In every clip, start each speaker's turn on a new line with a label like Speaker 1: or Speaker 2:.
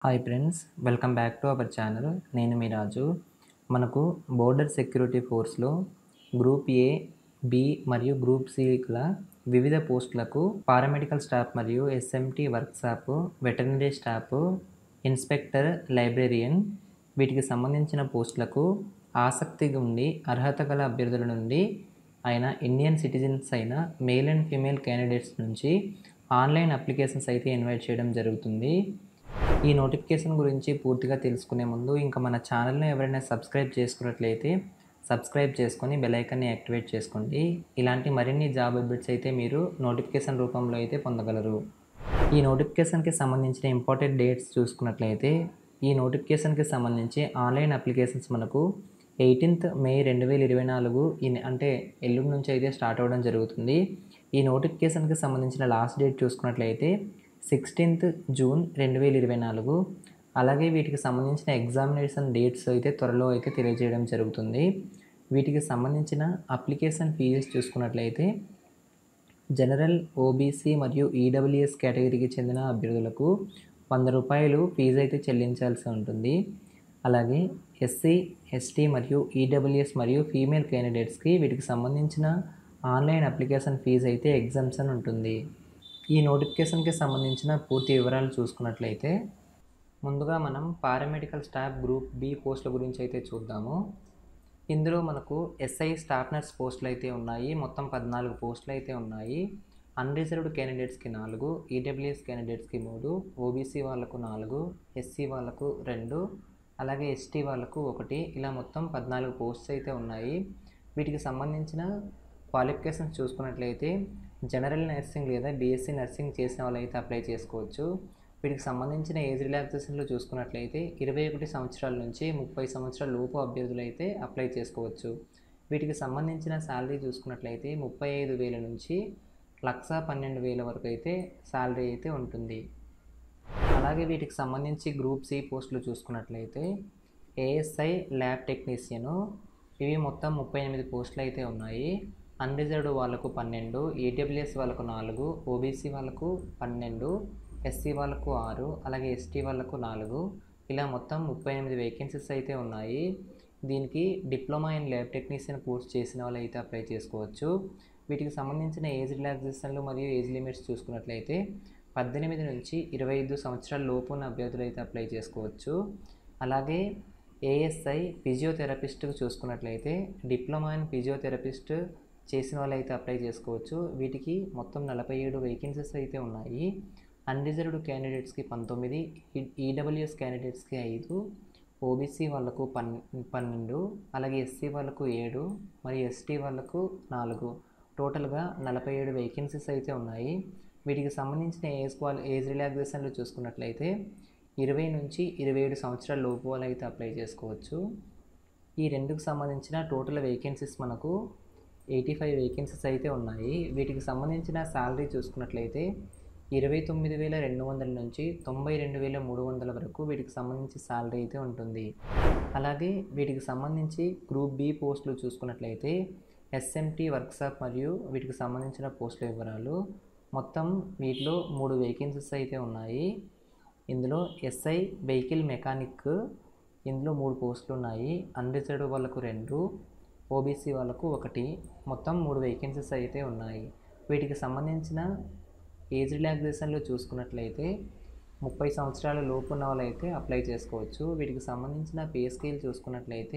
Speaker 1: Hi friends, welcome back to our channel. నేను మీ రాజు. మనకు బోర్డర్ సెక్యూరిటీ ఫోర్స్లో గ్రూప్ ఏ, బి మరియు గ్రూప్ సిల వివిధ పోస్టులకు పారామెడికల్ స్టాఫ్ మరియు SMT work staff, veterinary staff, inspector, librarian వీటికి సంబంధించిన పోస్టులకు ఆసక్తి ఉండి అర్హత గల అభ్యర్థుల నుండి అయిన ఇండియన్ సిటిజన్స్ అయిన మేల్ అండ్ ఫీమేల్ క్యాండిడేట్స్ నుంచి ఆన్లైన్ అప్లికేషన్స్ అయితే ఇన్వైట్ చేయడం జరుగుతుంది. ఈ నోటిఫికేషన్ గురించి పూర్తిగా తెలుసుకునే ముందు ఇంకా మన ఛానల్ని ఎవరైనా సబ్స్క్రైబ్ చేసుకున్నట్లయితే సబ్స్క్రైబ్ చేసుకొని బెల్ ఐకాన్ని యాక్టివేట్ చేసుకోండి. ఇలాంటి మరిన్ని జాబ్ అప్డేట్స్ అయితే మీరు నోటిఫికేషన్ రూపంలో అయితే పొందగలరు. ఈ నోటిఫికేషన్కి సంబంధించిన ఇంపార్టెంట్ డేట్స్ చూసుకున్నట్లయితే ఈ నోటిఫికేషన్కి సంబంధించి ఆన్లైన్ అప్లికేషన్స్ మనకు 18th May 2024 అంటే ఎల్లుండి నుంచి అయితే స్టార్ట్ అవ్వడం జరుగుతుంది. ఈ నోటిఫికేషన్కి సంబంధించిన లాస్ట్ డేట్ చూసుకున్నట్లయితే 16th June 2024. అలాగే వీటికి సంబంధించిన ఎగ్జామినేషన్ డేట్స్ అయితే త్వరలో అయితే తెలియజేయడం జరుగుతుంది. వీటికి సంబంధించిన అప్లికేషన్ ఫీజెస్ చూసుకున్నట్లయితే జనరల్, ఓబీసీ మరియు ఈడబ్ల్యూఎస్ కేటగిరీకి చెందిన అభ్యర్థులకు 100 రూపాయలు ఫీజు అయితే చెల్లించాల్సి ఉంటుంది. అలాగే ఎస్సీ, ఎస్టీ మరియు ఈడబ్ల్యూఎస్ మరియు ఫీమేల్ క్యాండిడేట్స్కి వీటికి సంబంధించిన ఆన్లైన్ అప్లికేషన్ ఫీజు అయితే ఎగ్జామ్షన్ ఉంటుంది. ఈ నోటిఫికేషన్కి సంబంధించిన పూర్తి వివరాలు చూసుకున్నట్లయితే ముందుగా మనం పారామెడికల్ స్టాఫ్ గ్రూప్ బి పోస్టుల గురించి అయితే చూద్దాము. ఇందులో మనకు ఎస్ఐ స్టాఫ్ నర్స్ పోస్టులు అయితే ఉన్నాయి. మొత్తం 14 పోస్టులు అయితే ఉన్నాయి. అన్రిజర్వ్డ్ క్యాండిడేట్స్కి 4, ఈడబ్ల్యూఎస్ క్యాండిడేట్స్కి 3, ఓబీసీ వాళ్ళకు 4, ఎస్సీ వాళ్ళకు 2, అలాగే ఎస్టీ వాళ్ళకు 1, ఇలా మొత్తం 14 పోస్ట్స్ అయితే ఉన్నాయి. వీటికి సంబంధించిన క్వాలిఫికేషన్స్ చూసుకున్నట్లయితే జనరల్ నర్సింగ్ లేదా బీఎస్సీ నర్సింగ్ చేసిన వాళ్ళు అయితే అప్లై చేసుకోవచ్చు. వీటికి సంబంధించిన ఏజ్ రిలాక్సేషన్లు చూసుకున్నట్లయితే 21 సంవత్సరాల నుంచి 30 సంవత్సరాల లోపు అభ్యర్థులు అయితే అప్లై చేసుకోవచ్చు. వీటికి సంబంధించిన శాలరీ చూసుకున్నట్లయితే 35,000 నుంచి 1,12,000 వరకు అయితే శాలరీ అయితే ఉంటుంది. అలాగే వీటికి సంబంధించి గ్రూప్ సి పోస్టులు చూసుకున్నట్లయితే ఏఎస్ఐ ల్యాబ్ టెక్నీషియను, ఇవి మొత్తం 38 పోస్టులు అయితే ఉన్నాయి. అన్రిజర్వ్డ్ వాళ్ళకు 12, ఈడబ్ల్యూఎస్ వాళ్ళకు 4, ఓబీసీ వాళ్ళకు 12, ఎస్సీ వాళ్ళకు 6, అలాగే ఎస్టీ వాళ్ళకు 4, ఇలా మొత్తం 38 వేకెన్సీస్ అయితే ఉన్నాయి. దీనికి diploma in lab technician course చేసిన వాళ్ళు అయితే అప్లై చేసుకోవచ్చు. వీటికి సంబంధించిన ఏజ్ రిలాక్సేషన్లు మరియు ఏజ్ లిమిట్స్ చూసుకున్నట్లయితే 18 నుంచి 25 సంవత్సరాల లోపు ఉన్న అభ్యర్థులు అయితే అప్లై చేసుకోవచ్చు. అలాగే ఏఎస్ఐ ఫిజియోథెరపిస్ట్కు చూసుకున్నట్లయితే డిప్లొమా ఇన్ ఫిజియోథెరపిస్ట్ చేసిన వాళ్ళు అయితే అప్లై చేసుకోవచ్చు. వీటికి మొత్తం 47 వేకెన్సీస్ అయితే ఉన్నాయి. అన్రిజర్వ్డ్ క్యాండిడేట్స్కి 19, ఈడబ్ల్యూఎస్ క్యాండిడేట్స్కి 5, ఓబీసీ వాళ్ళకు 12, అలాగే ఎస్సీ వాళ్ళకు 7 మరియు ఎస్టీ వాళ్ళకు 4, టోటల్గా 47 వేకెన్సీస్ అయితే ఉన్నాయి. వీటికి సంబంధించిన ఏజ్ రిలాక్సేషన్లు చూసుకున్నట్లయితే 20 నుంచి 27 సంవత్సరాల లోపు వాళ్ళు అయితే అప్లై చేసుకోవచ్చు. ఈ రెండుకు సంబంధించిన టోటల్ వేకెన్సీస్ మనకు 85 వేకెన్సీస్ అయితే ఉన్నాయి. వీటికి సంబంధించిన శాలరీ చూసుకున్నట్లయితే 29,200 నుంచి 92,300 వరకు వీటికి సంబంధించి శాలరీ అయితే ఉంటుంది. అలాగే వీటికి సంబంధించి గ్రూప్ బి పోస్టులు చూసుకున్నట్లయితే ఎస్ఎంటీ వర్క్షాప్ మరియు వీటికి సంబంధించిన పోస్టుల వివరాలు. మొత్తం వీటిలో 3 వేకెన్సీస్ అయితే ఉన్నాయి. ఇందులో ఎస్ఐ వెహికల్ మెకానిక్, ఇందులో 3 పోస్టులు ఉన్నాయి. అన్రిజర్వ్డ్ వాళ్ళకు 2, ఓబీసీ వాళ్ళకు 1, మొత్తం 3 వేకెన్సీస్ అయితే ఉన్నాయి. వీటికి సంబంధించిన ఏజ్ రిలాక్సేషన్లు చూసుకున్నట్లయితే 30 సంవత్సరాల లోపు ఉన్న వాళ్ళు అయితే అప్లై చేసుకోవచ్చు. వీటికి సంబంధించిన పే స్కేల్ చూసుకున్నట్లయితే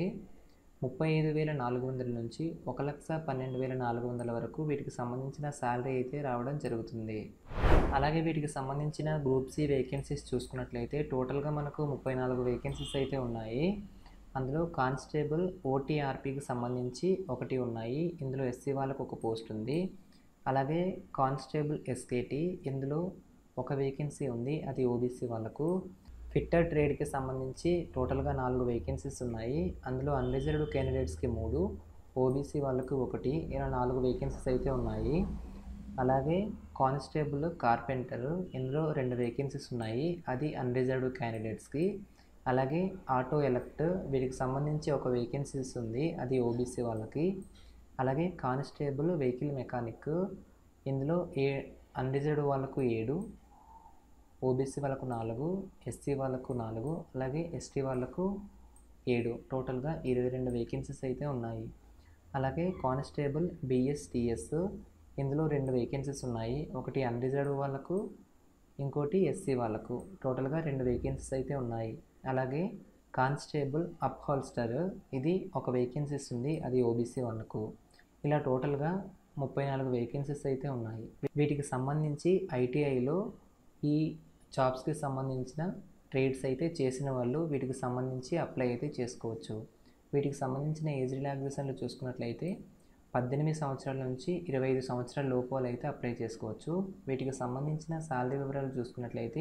Speaker 1: 35,400 నుంచి 1,12,400 వరకు వీటికి సంబంధించిన శాలరీ అయితే రావడం జరుగుతుంది. అలాగే వీటికి సంబంధించిన గ్రూప్ సి వేకెన్సీస్ చూసుకున్నట్లయితే టోటల్గా మనకు 34 వేకెన్సీస్ అయితే ఉన్నాయి. అందులో కానిస్టేబుల్ ఓటీఆర్పీకి సంబంధించి 1 ఉన్నాయి. ఇందులో ఎస్సీ వాళ్ళకు 1 పోస్ట్ ఉంది. అలాగే కానిస్టేబుల్ ఎస్కేటీ, ఇందులో 1 వేకెన్సీ ఉంది, అది ఓబీసీ వాళ్ళకు. ఫిట్టర్ ట్రేడ్కి సంబంధించి టోటల్గా 4 వేకెన్సీస్ ఉన్నాయి. అందులో అన్రిజర్వ్డ్ క్యాండిడేట్స్కి 3, ఓబీసీ వాళ్ళకు 1, ఇలా 4 వేకెన్సీస్ అయితే ఉన్నాయి. అలాగే కానిస్టేబుల్ కార్పెంటర్, ఇందులో 2 వేకెన్సీస్ ఉన్నాయి, అది అన్రిజర్వ్డ్ క్యాండిడేట్స్కి. అలాగే ఆటో ఎలక్ట్, వీటికి సంబంధించి 1 వేకెన్సీస్ ఉంది, అది ఓబీసీ వాళ్ళకి. అలాగే కానిస్టేబుల్ వెహికల్ మెకానిక్, ఇందులో అన్రిజర్వ్డ్ వాళ్ళకు 7, ఓబీసీ వాళ్ళకు 4, ఎస్సీ వాళ్ళకు 4, అలాగే ఎస్టీ వాళ్ళకు 7, టోటల్గా 22 వేకెన్సీస్ అయితే ఉన్నాయి. అలాగే కానిస్టేబుల్ బిఎస్టిఎస్ ఇందులో 2 వేకెన్సీస్ ఉన్నాయి. ఒకటి అన్రిజర్వ్డ్ వాళ్ళకు, ఇంకోటి ఎస్సీ వాళ్ళకు, టోటల్గా 2 వేకెన్సీస్ అయితే ఉన్నాయి. అలాగే కానిస్టేబుల్ అప్హాల్స్టర్ ఇది ఒక వేకెన్సీస్ ఉంది, అది ఓబీసీ వాళ్ళకు. ఇలా టోటల్గా 34 వేకెన్సీస్ అయితే ఉన్నాయి. వీటికి సంబంధించి ఐటీఐలో ఈ జాబ్స్కి సంబంధించిన ట్రేడ్స్ అయితే చేసిన వాళ్ళు వీటికి సంబంధించి అప్లై అయితే చేసుకోవచ్చు. వీటికి సంబంధించిన ఏజ్ రిలాక్సేషన్లు చూసుకున్నట్లయితే 18 సంవత్సరాల నుంచి 25 సంవత్సరాల లోపు అయితే అప్లై చేసుకోవచ్చు. వీటికి సంబంధించిన శాలరీ వివరాలు చూసుకున్నట్లయితే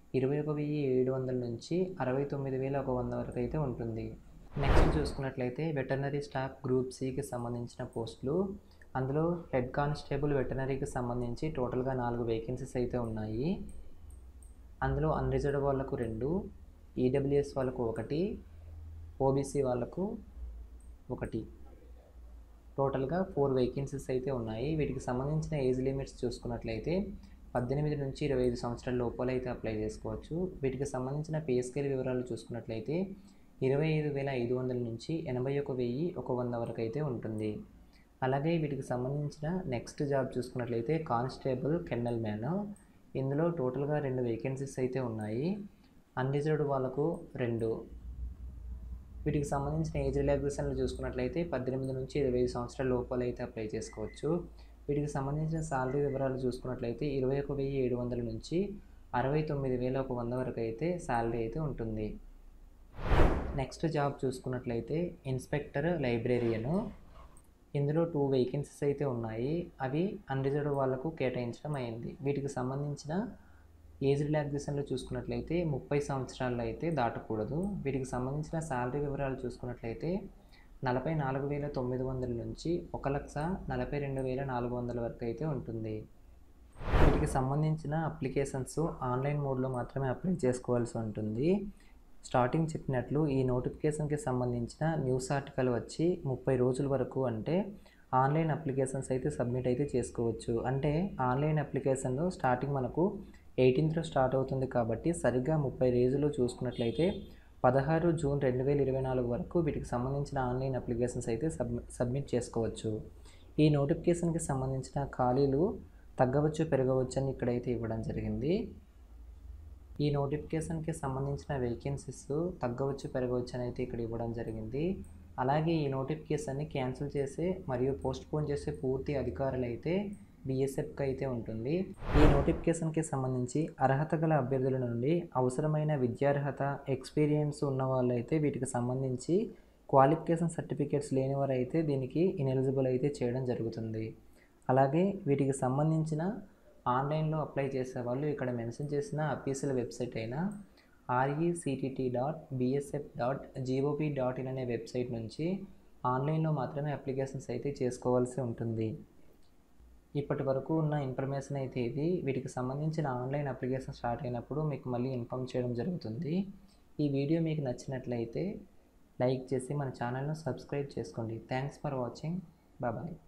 Speaker 1: 21,700 నుంచి 69,100 వరకు అయితే ఉంటుంది. నెక్స్ట్ చూసుకున్నట్లయితే వెటర్నరీ స్టాఫ్ గ్రూప్ సికి సంబంధించిన పోస్టులు. అందులో హెడ్ కానిస్టేబుల్ వెటర్నరీకి సంబంధించి టోటల్గా 4 వేకెన్సీస్ అయితే ఉన్నాయి. అందులో అన్రిజర్వ్డ్ వాళ్ళకు 2, ఈడబ్ల్యూఎస్ వాళ్ళకు 1, ఓబీసీ వాళ్ళకు 1, టోటల్గా 4 వేకెన్సీస్ అయితే ఉన్నాయి. వీటికి సంబంధించిన ఏజ్ లిమిట్స్ చూసుకున్నట్లయితే 18 నుంచి 25 సంవత్సరాల లోపల అయితే అప్లై చేసుకోవచ్చు. వీటికి సంబంధించిన పే స్కేల్ వివరాలు చూసుకున్నట్లయితే 25,500 నుంచి 81,100 వరకు అయితే ఉంటుంది. అలాగే వీటికి సంబంధించిన నెక్స్ట్ జాబ్ చూసుకున్నట్లయితే కానిస్టేబుల్ కెన్నల్ మ్యాన్. ఇందులో టోటల్గా 2 వేకెన్సీస్ అయితే ఉన్నాయి. అన్రిజర్వ్డ్ వాళ్ళకు 2. వీటికి సంబంధించిన ఏజ్ రిలాక్సేషన్లు చూసుకున్నట్లయితే 18 నుంచి 25 సంవత్సరాల లోపల అయితే అప్లై చేసుకోవచ్చు. వీటికి సంబంధించిన శాలరీ వివరాలు చూసుకున్నట్లయితే 21,700 నుంచి 69,100 వరకు అయితే శాలరీ అయితే ఉంటుంది. నెక్స్ట్ జాబ్ చూసుకున్నట్లయితే ఇన్స్పెక్టర్ లైబ్రేరియను. ఇందులో 2 వేకెన్సీస్ అయితే ఉన్నాయి. అవి అన్రిజర్వ్డ్ వాళ్ళకు కేటాయించడం అయింది. వీటికి సంబంధించిన ఏజ్ రిలాక్సేషన్లు చూసుకున్నట్లయితే 30 సంవత్సరాలు అయితే దాటకూడదు. వీటికి సంబంధించిన శాలరీ వివరాలు చూసుకున్నట్లయితే 44,900 నుంచి 1,42,400 వరకు అయితే ఉంటుంది. వీటికి సంబంధించిన అప్లికేషన్స్ ఆన్లైన్ మోడ్లో మాత్రమే అప్లై చేసుకోవాల్సి ఉంటుంది. స్టార్టింగ్ చెప్పినట్లు ఈ నోటిఫికేషన్కి సంబంధించిన న్యూస్ ఆర్టికల్ వచ్చి 30 రోజుల వరకు అంటే ఆన్లైన్ అప్లికేషన్స్ అయితే సబ్మిట్ అయితే చేసుకోవచ్చు. అంటే ఆన్లైన్ అప్లికేషన్లో స్టార్టింగ్ మనకు 18th స్టార్ట్ అవుతుంది కాబట్టి సరిగ్గా 30 రోజులు చూసుకున్నట్లయితే 16 జూన్ 2024 వరకు వీటికి సంబంధించిన ఆన్లైన్ అప్లికేషన్స్ అయితే సబ్మిట్ చేసుకోవచ్చు. ఈ నోటిఫికేషన్కి సంబంధించిన ఖాళీలు తగ్గవచ్చు పెరగవచ్చు అని ఇక్కడైతే ఇవ్వడం జరిగింది. ఈ నోటిఫికేషన్కి సంబంధించిన వేకెన్సీస్ తగ్గవచ్చు పెరగవచ్చు అని అయితే ఇక్కడ ఇవ్వడం జరిగింది. అలాగే ఈ నోటిఫికేషన్ని క్యాన్సిల్ చేసే మరియు పోస్ట్పోన్ చేసే పూర్తి అధికారులు అయితే బీఎస్ఎఫ్కి అయితే ఉంటుంది. ఈ నోటిఫికేషన్కి సంబంధించి అర్హత గల అభ్యర్థుల నుండి అవసరమైన విద్యార్హత ఎక్స్పీరియన్స్ ఉన్న వాళ్ళు అయితే వీటికి సంబంధించి క్వాలిఫికేషన్ సర్టిఫికేట్స్ లేని వారు అయితే దీనికి ఇనెలిజిబుల్ అయితే చేయడం జరుగుతుంది. అలాగే వీటికి సంబంధించిన ఆన్లైన్లో అప్లై చేసే వాళ్ళు ఇక్కడ మెన్షన్ చేసిన అఫీషియల్ వెబ్సైట్ అయిన rect.bsf.gov.in అనే వెబ్సైట్ నుంచి ఆన్లైన్లో మాత్రమే అప్లికేషన్స్ అయితే చేసుకోవాల్సి ఉంటుంది. ఇప్పటి వరకు ఉన్న ఇన్ఫర్మేషన్ అయితే ఇది. వీటికి సంబంధించిన ఆన్లైన్ అప్లికేషన్ స్టార్ట్ అయినప్పుడు మీకు మళ్ళీ ఇన్ఫామ్ చేయడం జరుగుతుంది. ఈ వీడియో మీకు నచ్చినట్లయితే లైక్ చేసి మన ఛానల్ను సబ్స్క్రైబ్ చేసుకోండి. Thanks for watching. బాయ్.